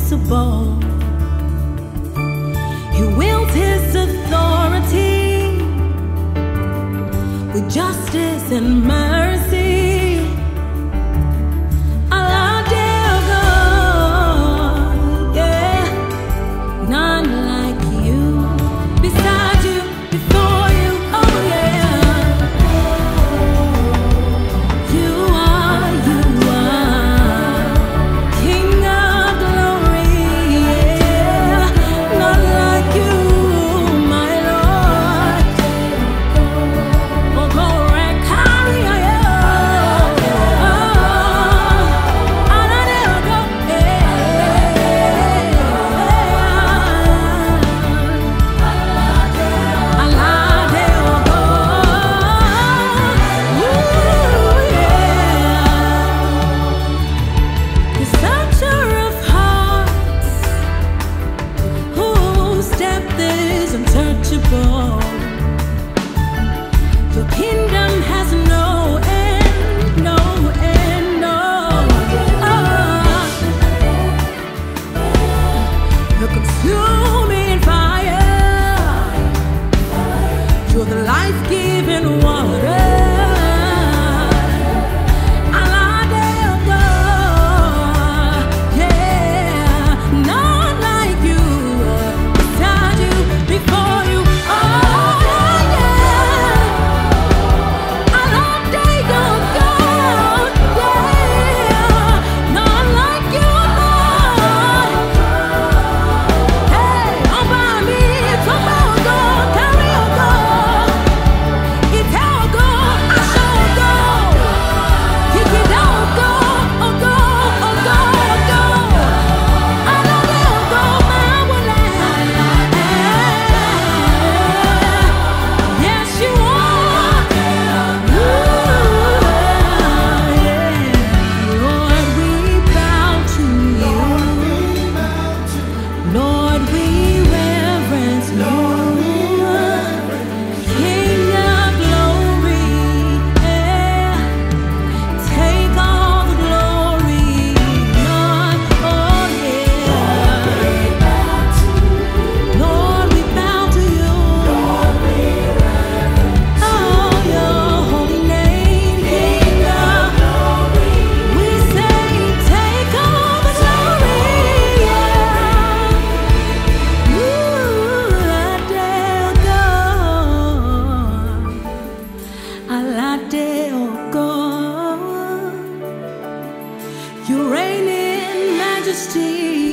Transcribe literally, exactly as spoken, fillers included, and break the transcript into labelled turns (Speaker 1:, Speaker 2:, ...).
Speaker 1: invincible. He wields his authority with justice and mercy. Alade Ogo, yeah, none like you, beside you, before you, oh yeah. You are, you are King of glory, yeah, none like you, my Lord. Oh, glory, carry, yeah. Oh, Alade Ogo, yeah. Alade Ogo, ooh, yeah. The searcher of hearts, whose depth is unsearchable. Your kingdom has no end, no end, no. Oh, you're consuming fire. You're the life-giving water. Alade Ogo, yeah, none like you, beside you, before you, oh yeah. Alade Ogo, yeah, none like you, Lord. Hey, on by me, it's on by Ogo, carry Ogo. It's Ogo, I show Ogo. Kick it out, Ogo, Ogo, Ogo, Ogo. Alade Ogo, my woman. Yes, you are. Ooh, yeah. Lord, we bow to you. Lord, we reverence you. King of glory, yeah. Take all the glory, Lord, oh yeah. Lord, we bow to you. Oh, your holy name, King of glory. We say, take all the glory, yeah. Ooh, Alade Ogo, Alade Ogo. You reign in majesty.